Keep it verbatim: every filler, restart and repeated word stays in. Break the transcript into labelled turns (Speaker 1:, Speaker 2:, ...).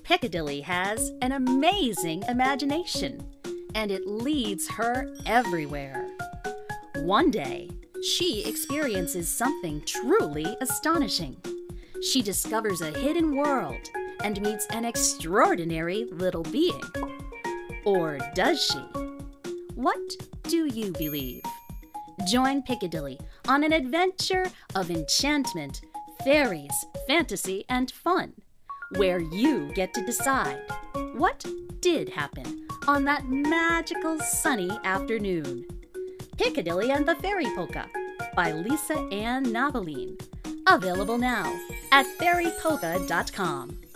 Speaker 1: Piccadilly has an amazing imagination, and it leads her everywhere. One day, she experiences something truly astonishing. She discovers a hidden world and meets an extraordinary little being. Or does she? What do you believe? Join Piccadilly on an adventure of enchantment, fairies, fantasy, and fun, where you get to decide what did happen on that magical sunny afternoon. Piccadilly and the Fairy Polka by Lisa Ann Novelline. Available now at fairy polka dot com.